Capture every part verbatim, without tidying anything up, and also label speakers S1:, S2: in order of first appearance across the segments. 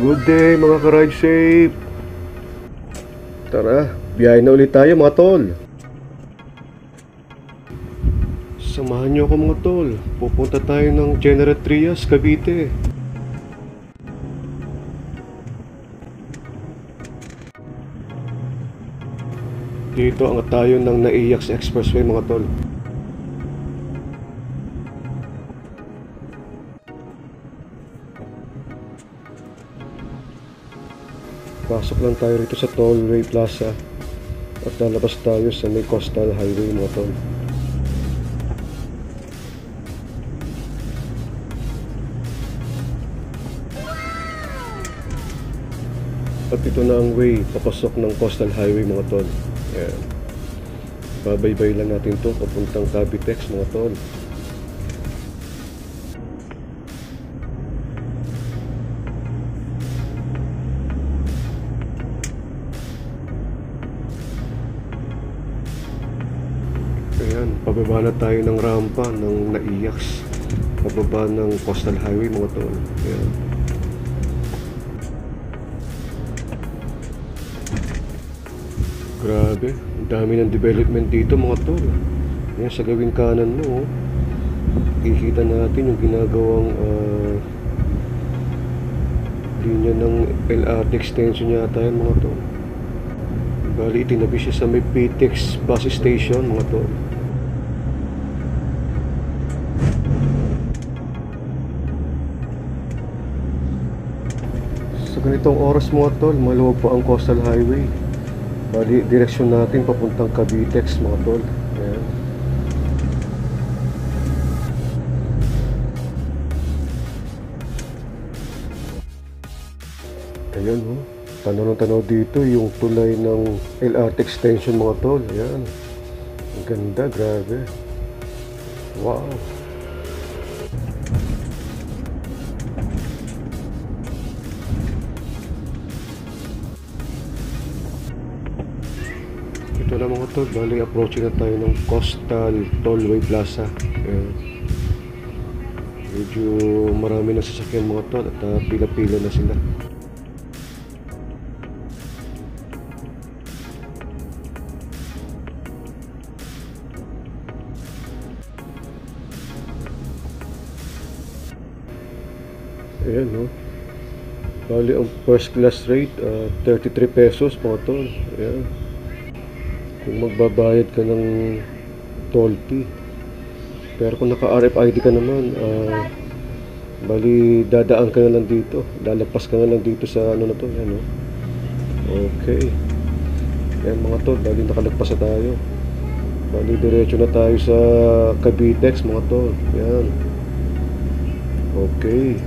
S1: Good day mga ka-ride safe. Tara, biyahe na ulit tayo mga tol. Samahan nyo ako mga tol. Pupunta tayo ng General Trias, Cavite. Dito ang tayo ng Naiyac Expressway mga tol. Pasok lang tayo rito sa Tollway Plaza at lalabas tayo sa may Coastal Highway mga tol. At ito na ang way papasok ng Coastal Highway mga tol. Ayan. Babaybay lang natin to papuntang Cavitex mga tol. Ayan, pababa na tayo ng rampa ng Naiyac, pababa ng Coastal Highway mga tol. Ayan. Grabe, ang dami ng development dito mga tol. Ayan, sa gawing kanan mo, ikita natin yung ginagawang uh, linya ng L R T extension yata yan mga tol. Bali, itinabi siya sa may P T X bus station mga tol. Sa ganitong oras mga tol, maluwag po ang Coastal Highway. Bali, direksyon natin papuntang Cavitex mga tol. Ayan. Ayan ho. Oh. Tanaw ng tanaw dito yung tulay ng L R T extension mga tol. Ayan. Ang ganda, grabe. Wow. Ito na mga tol, bali approaching na tayo ng Coastal Tollway Plaza. Ayan. Medyo marami na sasakyan mga tol at uh, pila-pila na sila. Ayan no. Bali ang first class rate uh, thirty-three pesos mga tol. Ayan. Kung magbabayad ka ng toll fee. Pero kung naka R F I D ka naman, uh, bali dadaan ka na lang dito, lalagpas ka na lang dito sa ano na to, yan, no? Okay. Yan mga tol, bali nakalagpas na tayo. Bali diretso na tayo sa Cavitex mga tol. Yan. Okay.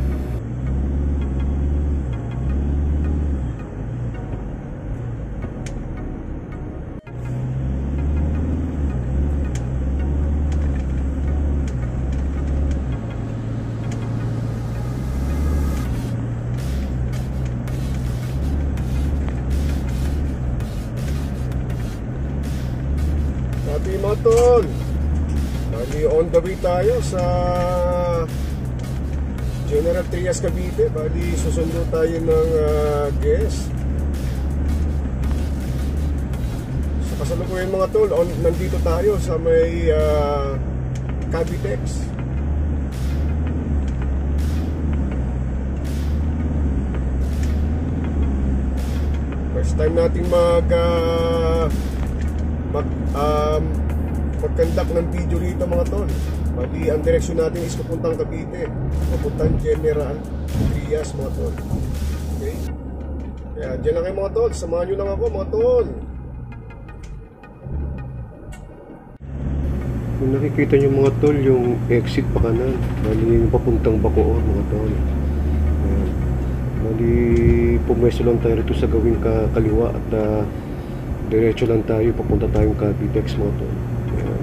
S1: Sabi mga tol, bali on the way tayo sa General Trias Cavite. Bali susundo tayo ng uh, guest. Sa kasalukuyan mga tol, on, nandito tayo sa may uh, Cavitex. First time nating mag uh, mag um, mag-conduct ng video rito mga tol. Bali ang direksyon natin is papuntang Cavite, papuntang General Trias mga tol. Okay, kaya dyan lang kayo mga tol, samahan nyo lang ako mga tol. Kung nakikita nyo mga tol, yung exit pa kanan, bali yung papuntang Bacoor mga tol. Ayan. Bali pumwesto lang tayo rito sa gawing ka kaliwa at uh, diretso lang tayo, papunta tayong Cavitex mga tol. Ayan.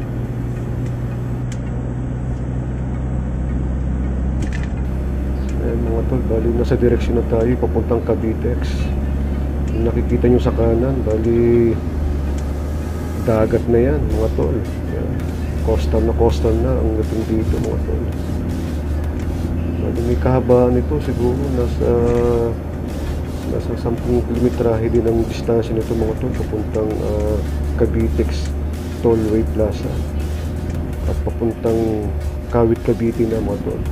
S1: Ayan mga tol, bali nasa direksyon na tayo, papuntang Cavitex. Kung nakikita nyo sa kanan, bali dagat na yan mga tol. Ayan. Coastal na coastal na ang dating dito mga tol. Bali may kahabaan nito siguro nasa Nasa sampung kilometrahe din ang distansya nito mga tol, papuntang uh, Cavitex Tollway Plaza at papuntang Kawit Cavite na mga tol.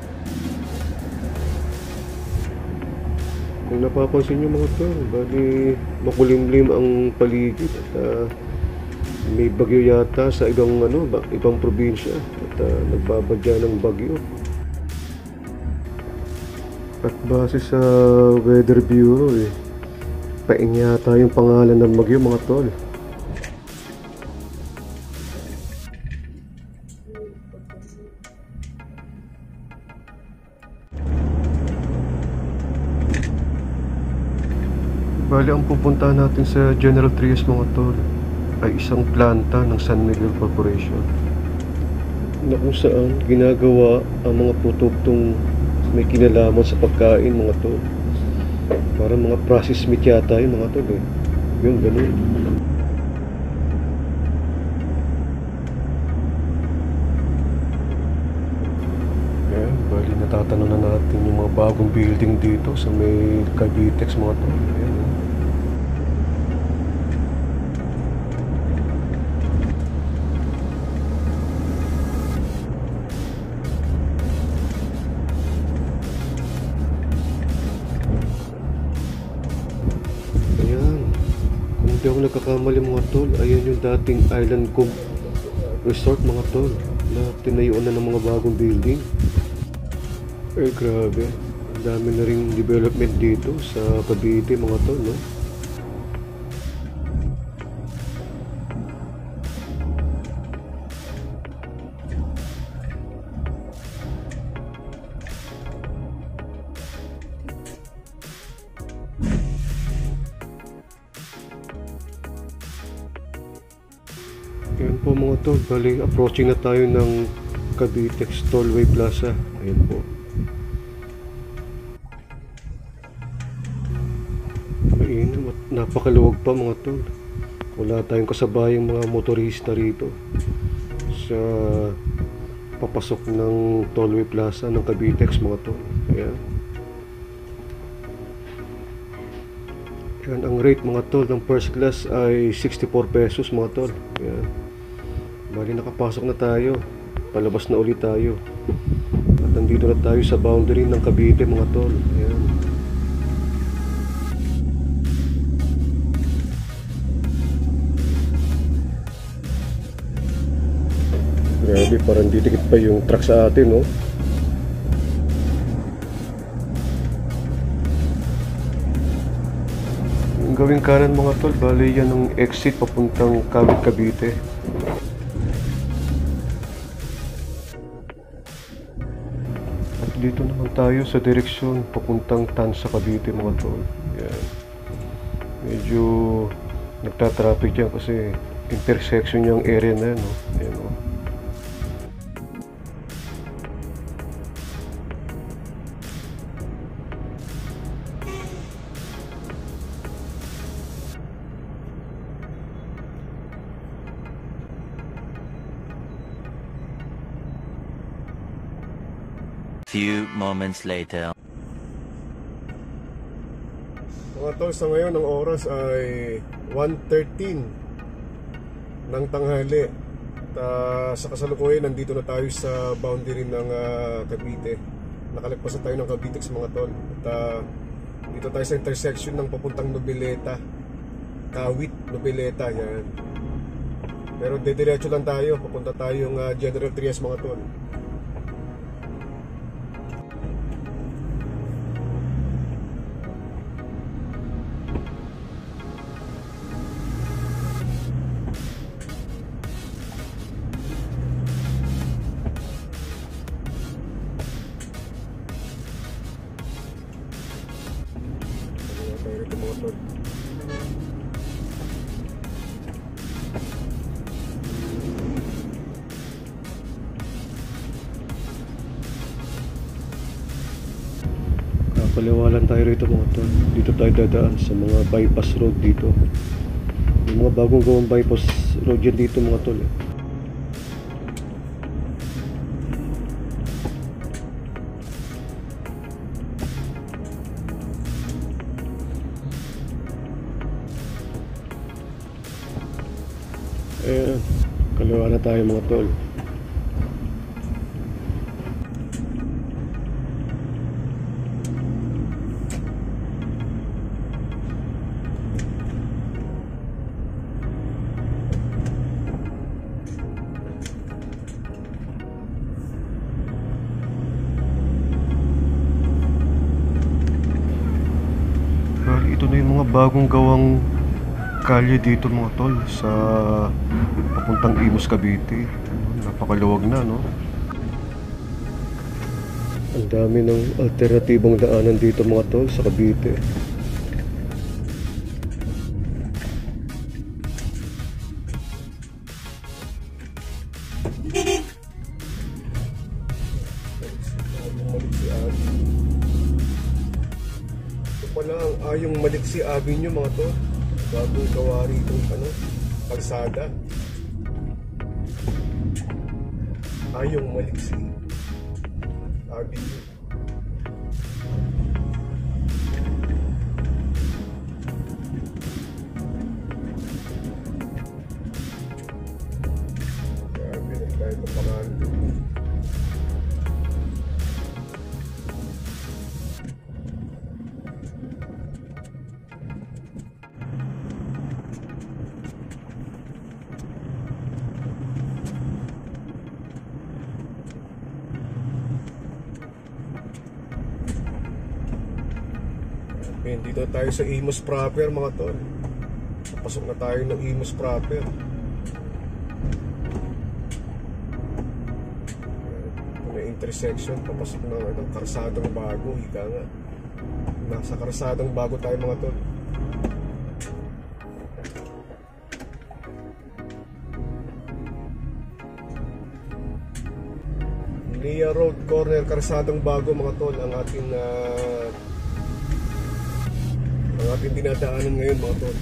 S1: Kung napapansin nyo mga tol, bali makulimlim ang paligid at uh, may bagyo yata sa ibang ano, ibang probinsya at uh, nagbabadya ng bagyo. At base sa Weather Bureau eh, paing yata yung pangalan ng bagyo mga tol. Bali ang pupuntahan natin sa General Trias mga tol ay isang planta ng San Miguel Corporation na kung saan ginagawa ang mga produktong may kinalaman sa pagkain mga tol. Para mga processed meat yata yung mga tol eh. Yung ganun. Ayan, bali natatanong na natin yung mga bagong building dito sa may Cavitex mga tol. Ayan. Hindi ako nagkakamali mga tol, ayan yung dating Island Cove Resort mga tol na tinayuan na ng mga bagong building. Eh grabe, ang dami na ring development dito sa Cavite mga tol, no? Ayan po mga tol, bali approaching na tayo ng Cavitex Tollway Plaza. Ayan po. Ayan, napakaluwag pa mga tol. Wala tayong kasabayang mga motorista rito sa papasok ng Tollway Plaza ng Cavitex mga tol. Ayan. Ayan, ang rate mga tol ng first class ay sixty-four pesos mga tol. Ayan. Bali nakapasok na tayo, palabas na ulit tayo at nandito na tayo sa boundary ng Cavite mga tol. Ayan. Grabe, parang didikit pa yung truck sa atin, no? Yung gawing kanan mga tol, bali yan ang exit papuntang Kawit Cavite. Dito naman tayo sa direksyon papuntang Tansa Cavite mga tol. Yan. Medyo nagtatraffic dyan kasi intersection yung area na yan, no? Yan, no?
S2: Few moments later.
S1: Mga tol, sa ngayon ang oras ay one thirteen ng tanghali. At uh, sa kasalukuyan nandito na tayo sa boundary ng uh, Cavite. Nakalagpas na tayo ng Cavite sa mga tol. At uh, dito tayo sa intersection ng papuntang Noveleta, Kawit, Noveleta, yan. Pero dediretso lang tayo, papunta tayong uh, General Trias mga tol. Paliwalan tayo rito mga tol. Dito tayo dadaan sa mga bypass road dito. Yung mga bagong gawang bypass road yan dito mga tol eh. Ayan, kaliwa na tayo mga tol. Bali, ito na yung mga bagong gawang kalye dito mga tol sa papuntang Imus, Cavite. Napakaluwag na, no? Ang dami ng alternatibong daanan dito mga tol sa Cavite. Ito pala ang Ayong Maliksi Avenue mga tol. Bagong gawa rito ano, kalsada. Ayong Maliksi Avenue. Grabe na tayo papangalan dito. Dito tayo sa Imus proper mga tol. Pasok na tayo ng Imus proper. Ito na intersection. Papasok na ng Karsadang Bago. Ika nga. Nasa Karsadang Bago tayo mga tol. Nia Road Corner, Karsadang Bago mga tol. Ang ating uh, ang ating dinadaanan ngayon mga tol.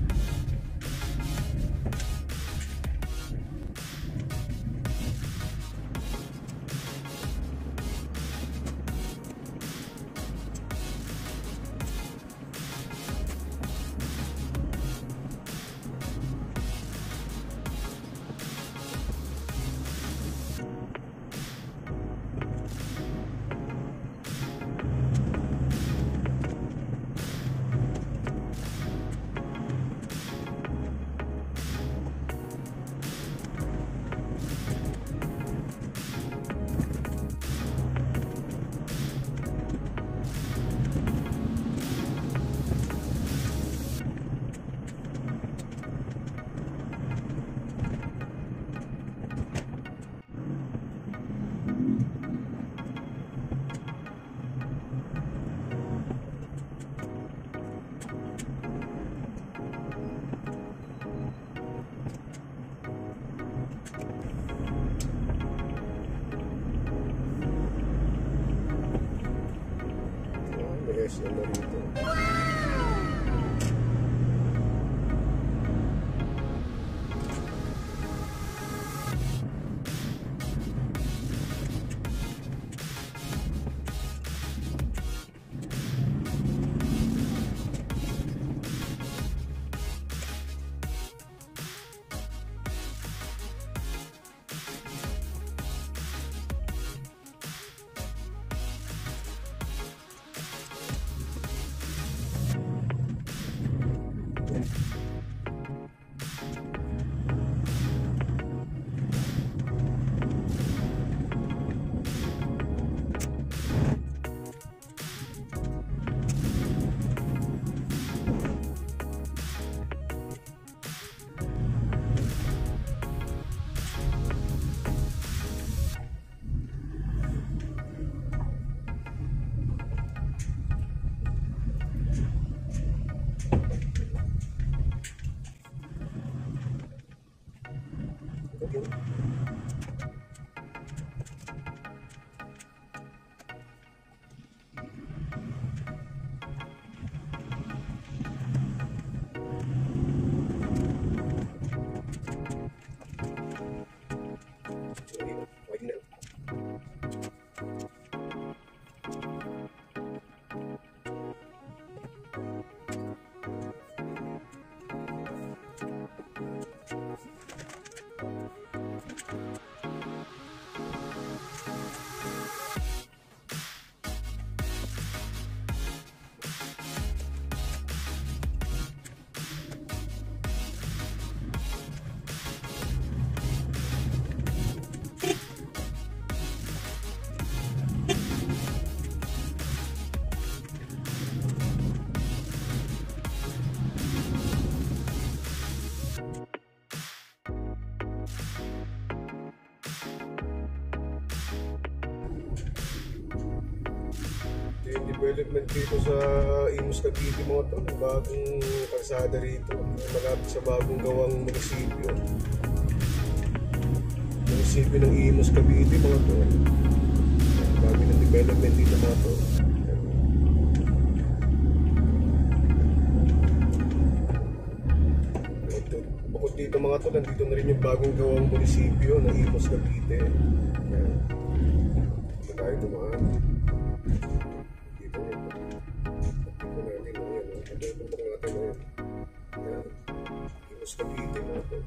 S1: S M na rito. Yung development dito sa Imus Cavite mga to, bagong kalsada rito, malapit sa bagong gawang munisipyo. Munisipyo ng Imus Cavite mga to. Bago ng development dito mga to. Ito, bukod dito mga to, nandito na rin yung bagong gawang munisipyo ng Imus Cavite. Ito tayo dumaan. Imus Cavite mga to.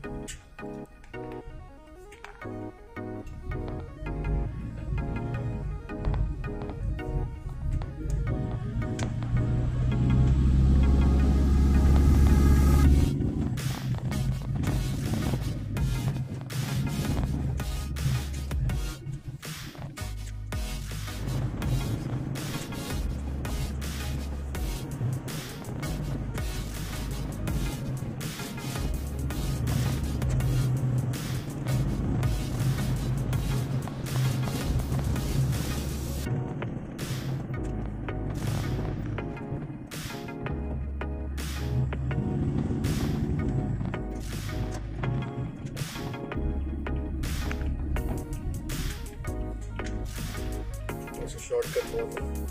S1: Sa shortcut mo.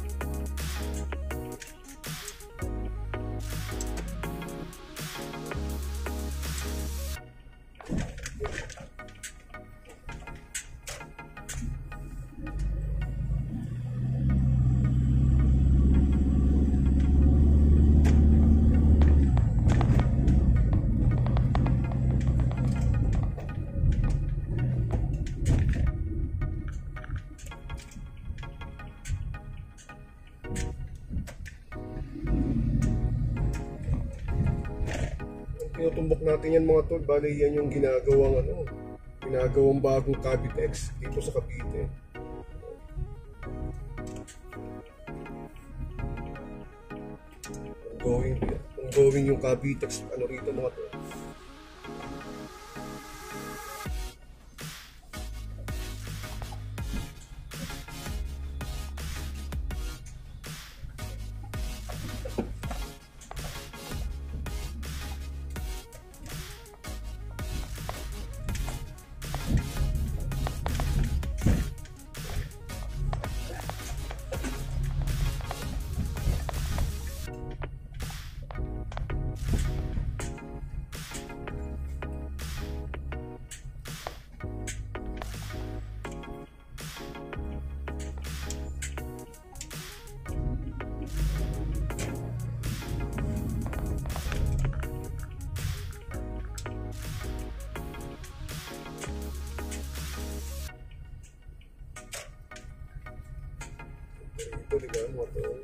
S1: Tinutumbok natin yan mga tol, bali yan yung ginagawang ano, ginagawang bagong Cavitex dito sa Cavite. Ongoing, ongoing yung Cavitex ano rito mga tol. Ito di ba mga tol?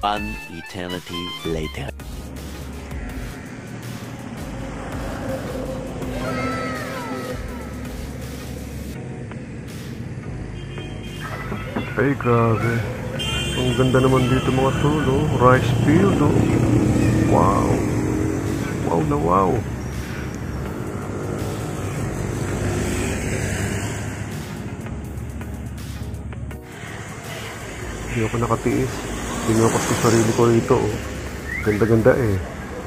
S2: One eternity later.
S1: Ay, grabe. Ang ganda naman dito mga tol, oh. Rice field, oh. Wow. Wow na wow. Hindi ako nakatiis. Pinukas ko sarili ko rito, oh. Ganda-ganda eh.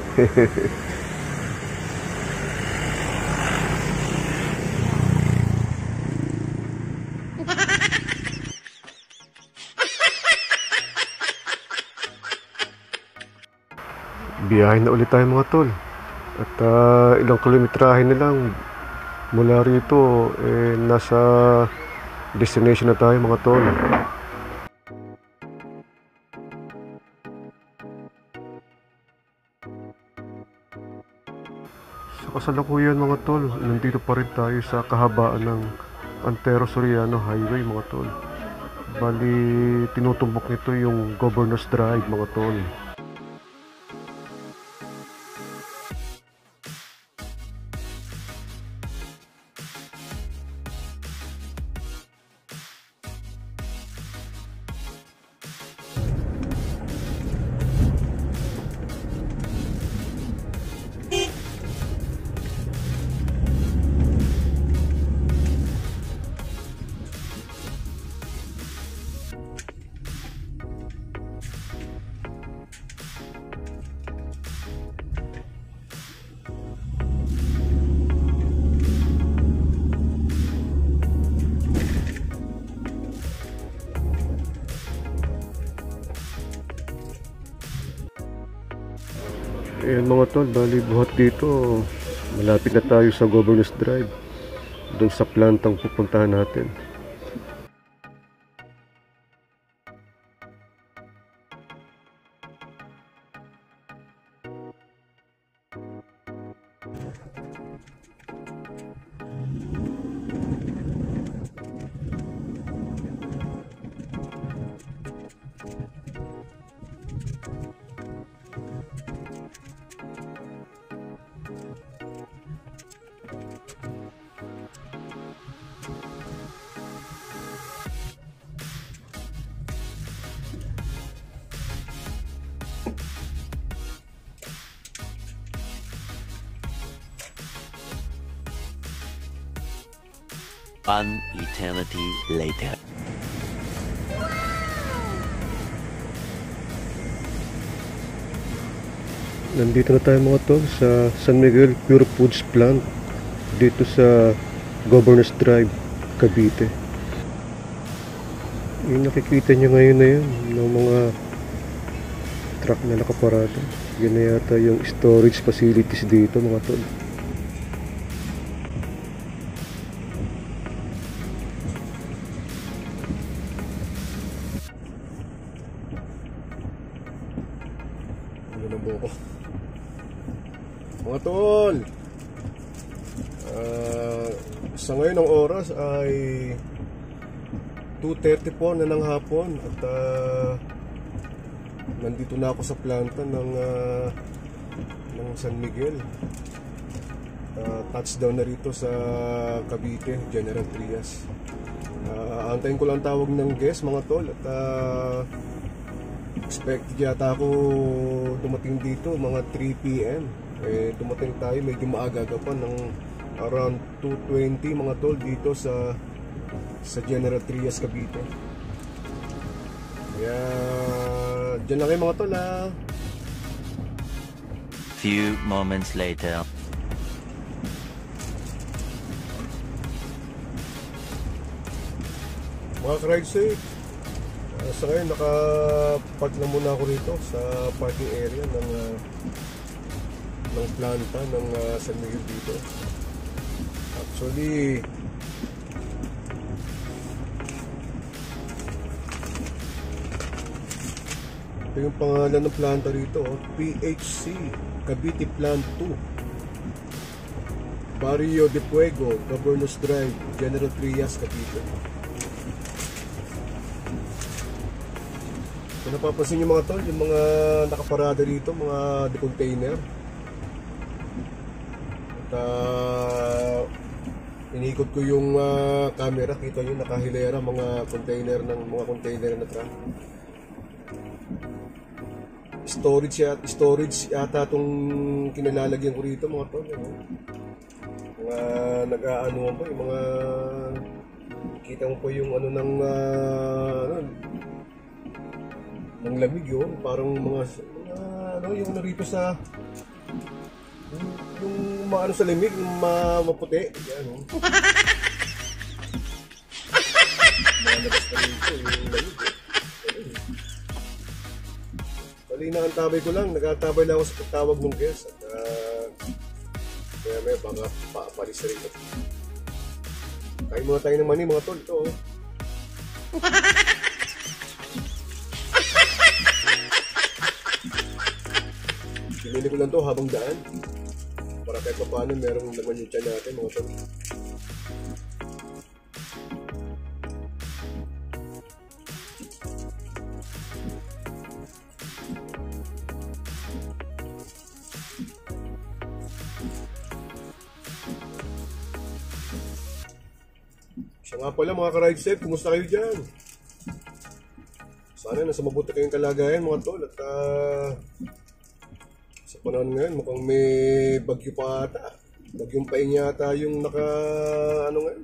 S1: Biyahe na ulit tayo mga tol. At uh, ilang kilometrahe na lang mula rito, eh, nasa destination na tayo mga tol. Sa kasalukuyan mga tol, nandito pa rin tayo sa kahabaan ng Antero Soriano Highway mga tol. Bali, tinutumbok nito yung Governor's Drive mga tol. Ayan mga tol, bali buhat dito, malapit na tayo sa Governor's Drive, doon sa plantang pupuntahan natin.
S2: One eternity later.
S1: Nandito na tayo mga tol sa San Miguel Pure Foods Plant dito sa Governor's Drive, Cavite. Yung nakikita nyo ngayon na yun ng mga truck na nakaparada, yun na yata yung storage facilities dito mga tol. Mga tol, uh, sa ngayon ang oras ay two thirty-four na ng hapon at uh, nandito na ako sa planta ng, uh, ng San Miguel. Uh, touchdown na rito sa Cavite, General Trias. Uh, antayin ko lang tawag ng guest mga tol at uh, expected yata ako dumating dito mga three p m Eh, dumating tayo medyo maaga pa ng around two twenty mga tol dito sa sa General Trias, Cavite. Kaya dyan lang kayo mga tol ha.
S2: Few moments later.
S1: Mga ka-ride safe, uh, sa ngayon nakapark na muna ako rito sa parking area ng uh, ng planta ng uh, San Miguel dito. Actually ito yung pangalan ng planta rito, oh, P H C Cavite Plant two, Barrio de Fuego, Governor's Drive, General Trias, Cavite. Kung napapansin nyo mga tol, yung mga nakaparada dito, mga de-container. At uh, inikot ko yung uh, camera, kita nyo nakahilera mga container ng mga container na truck. Storage yata, storage yata itong kinalalagyan ko rito mga tol. Ano? Mga nag-aano mo yung mga kita mo po yung ano ng uh, ano, ng lamig yun, parang mga, mga ano yung narito sa yung, yung maano sa lamig, yung ma, maputi yan no? Malabas na rito yung lamig eh. Bali na ang tabay ko lang, nagtatabay lang ako sa pagtawag ng guest at uh, kaya may baka paapalis rin ito. Kain muna tayo ng mani mga tol, ito oh. Pinili ko lang to habang daan para kahit pa paano merong laman yung tiyan natin mga tol. Siya nga pala mga ka-ride safe, kumusta kayo dyan? Sana nasa mabuti kayong kalagayan mga tol at uh, sa panahon ngayon mukhang may bagyo pa ata. Bagyong paing yata yung naka ano ngayon.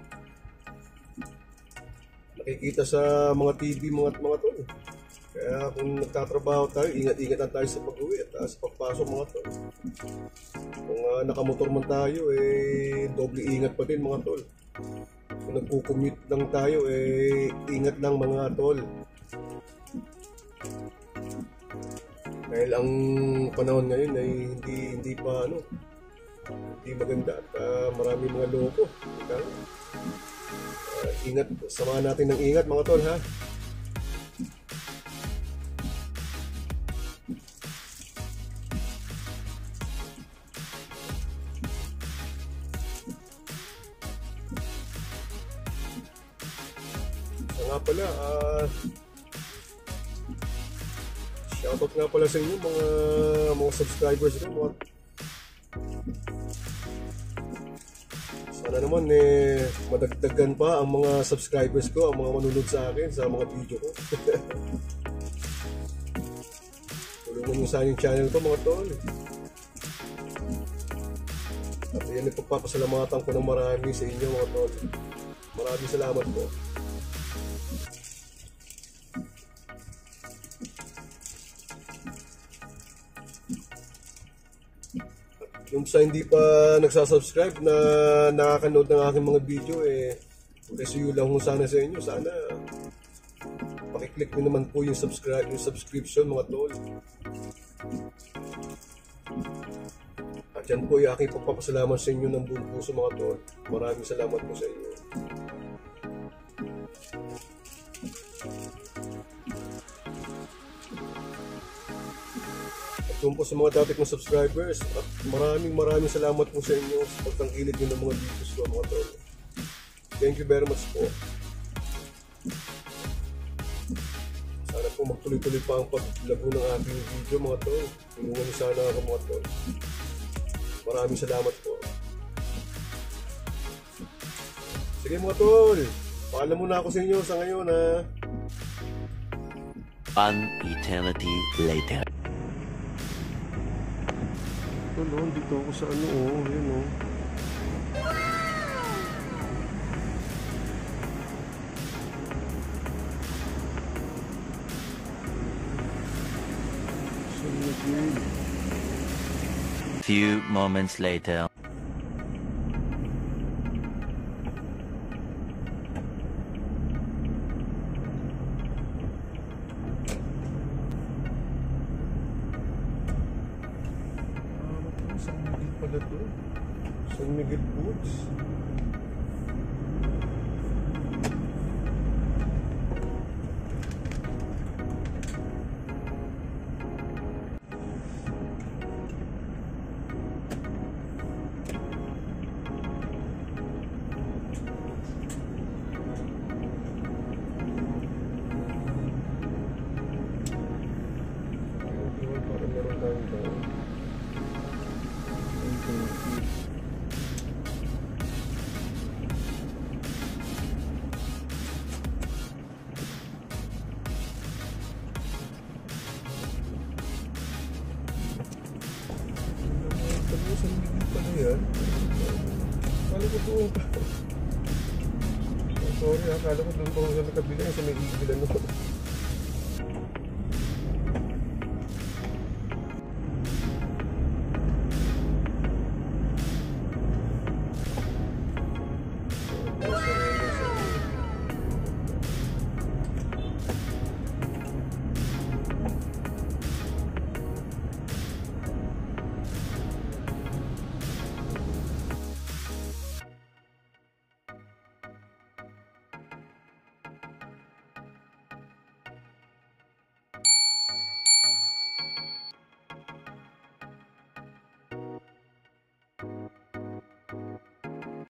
S1: Nakikita sa mga T V mga mga tol. Kaya kung nagtatrabaho tayo, ingat-ingat lang tayo sa pag-uwi at uh, sa pagpasok mga tol. Kung uh, nakamotor man tayo, eh doble ingat pa din mga tol. Kung nagko-commute lang tayo, eh ingat lang mga tol. Dahil ang panahon ngayon ay hindi hindi pa ano, hindi maganda at uh, marami mga loko. Uh, ingat, samahan natin ng ingat mga tol ha. So nga pala, ah uh, shoutout nga pala sa inyo mga mga subscribers ko mga... Sana naman eh madagdagan pa ang mga subscribers ko, ang mga manunod sa akin sa mga video ko. Tulungan nyo sa yung channel ko mga tol. At yan ipagpapasalamatan ko ng marami sa inyo mga tol. Maraming salamat po. Yung sa hindi pa nagsasubscribe na nakakanood ng aking mga video eh resuyo lang kung sana sa inyo, sana pakiclick nyo naman po yung subscribe yung subscription mga tol. At yan po yung aking pagpapasalamat sa inyo ng buong puso mga tol. Maraming salamat po sa inyo. Doon po sa mga dati kong subscribers at maraming maraming salamat po sa inyo sa pagtangkilik nyo ng mga videos ko mga tol. Thank you very much po. Sana po magtuloy-tuloy pa ang paglago ng ating video mga tol. Tulungan niyo sana ako mga tol. Maraming salamat po. Sige mga tol, paalam muna ako sa inyo sa ngayon ha.
S2: One eternity later.
S1: Ito no, dito ako sa ano oh, yun oh.
S2: Few moments later.
S1: San Miguel pala to. San Miguel Boots. doon pa. Oh, sorry, akala ko doon pa ako sa kabila sa may igil ano.